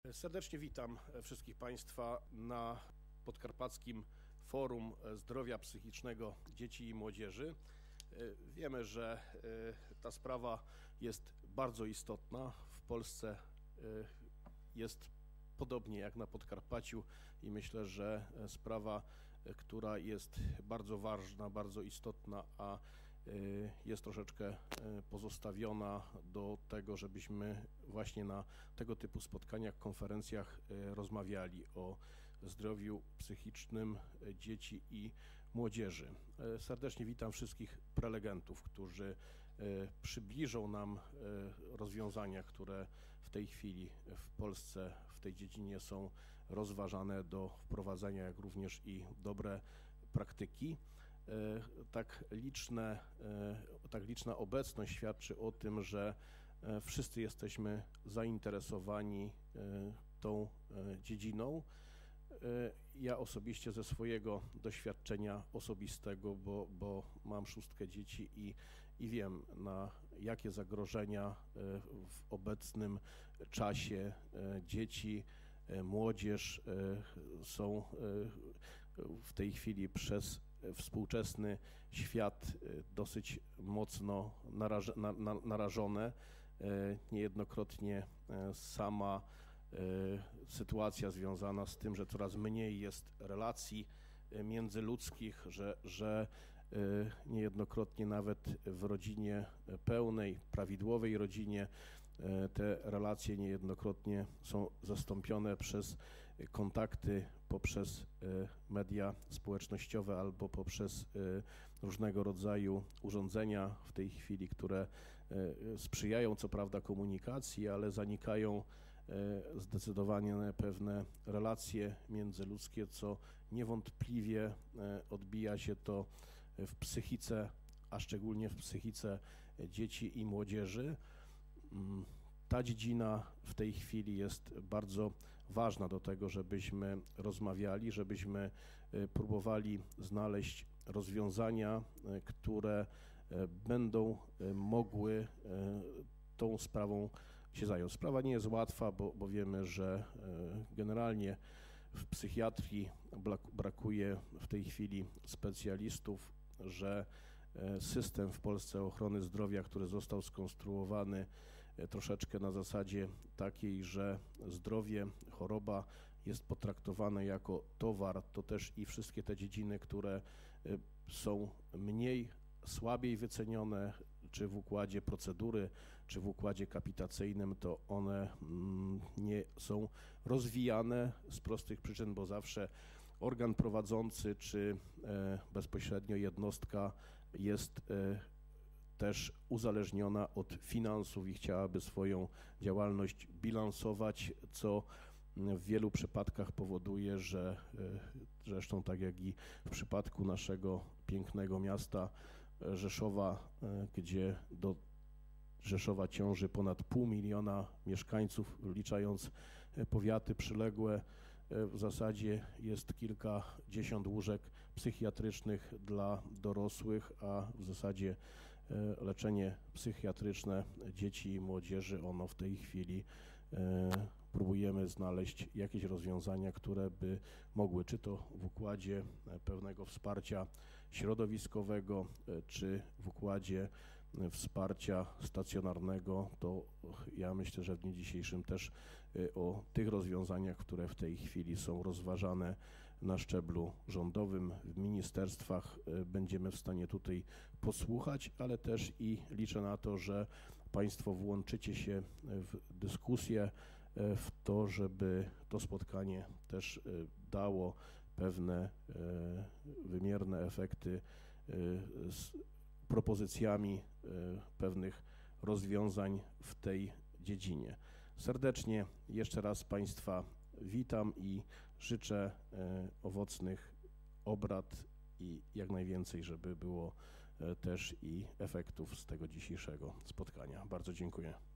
Serdecznie witam wszystkich Państwa na Podkarpackim Forum Zdrowia Psychicznego Dzieci i Młodzieży. Wiemy, że ta sprawa jest bardzo istotna. W Polsce jest podobnie jak na Podkarpaciu i myślę, że sprawa, która jest bardzo ważna, bardzo istotna, a jest troszeczkę pozostawiona do tego, żebyśmy właśnie na tego typu spotkaniach, konferencjach rozmawiali o zdrowiu psychicznym dzieci i młodzieży. Serdecznie witam wszystkich prelegentów, którzy przybliżą nam rozwiązania, które w tej chwili w Polsce w tej dziedzinie są rozważane do wprowadzenia, jak również i dobre praktyki. Tak liczna obecność świadczy o tym, że wszyscy jesteśmy zainteresowani tą dziedziną. Ja osobiście ze swojego doświadczenia osobistego, bo mam 6 dzieci i wiem, na jakie zagrożenia w obecnym czasie dzieci, młodzież są w tej chwili przez współczesny świat dosyć mocno narażone. Niejednokrotnie sama sytuacja związana z tym, że coraz mniej jest relacji międzyludzkich, że niejednokrotnie nawet w rodzinie pełnej, prawidłowej rodzinie te relacje niejednokrotnie są zastąpione przez kontakty poprzez media społecznościowe albo poprzez różnego rodzaju urządzenia w tej chwili, które sprzyjają co prawda komunikacji, ale zanikają zdecydowanie pewne relacje międzyludzkie, co niewątpliwie odbija się to w psychice, a szczególnie w psychice dzieci i młodzieży. Ta dziedzina w tej chwili jest bardzo ważna do tego, żebyśmy rozmawiali, żebyśmy próbowali znaleźć rozwiązania, które będą mogły tą sprawą się zająć. Sprawa nie jest łatwa, bo wiemy, że generalnie w psychiatrii brakuje w tej chwili specjalistów, że system w Polsce ochrony zdrowia, który został skonstruowany troszeczkę na zasadzie takiej, że zdrowie, choroba jest potraktowane jako towar, to też i wszystkie te dziedziny, które są słabiej wycenione, czy w układzie procedury, czy w układzie kapitacyjnym, to one nie są rozwijane z prostych przyczyn, bo zawsze organ prowadzący, czy bezpośrednio jednostka jest też uzależniona od finansów i chciałaby swoją działalność bilansować, co w wielu przypadkach powoduje, że zresztą tak jak i w przypadku naszego pięknego miasta Rzeszowa, gdzie do Rzeszowa ciąży ponad 500 000 mieszkańców, wliczając powiaty przyległe, w zasadzie jest kilkadziesiąt łóżek psychiatrycznych dla dorosłych, a w zasadzie leczenie psychiatryczne dzieci i młodzieży, ono w tej chwili próbujemy znaleźć jakieś rozwiązania, które by mogły, czy to w układzie pewnego wsparcia środowiskowego, czy w układzie wsparcia stacjonarnego, to ja myślę, że w dniu dzisiejszym też o tych rozwiązaniach, które w tej chwili są rozważane na szczeblu rządowym, w ministerstwach, będziemy w stanie tutaj posłuchać, ale też i liczę na to, że Państwo włączycie się w dyskusję, w to, żeby to spotkanie też dało pewne wymierne efekty z propozycjami pewnych rozwiązań w tej dziedzinie. Serdecznie jeszcze raz Państwa witam i życzę owocnych obrad i jak najwięcej, żeby było też i efektów z tego dzisiejszego spotkania. Bardzo dziękuję.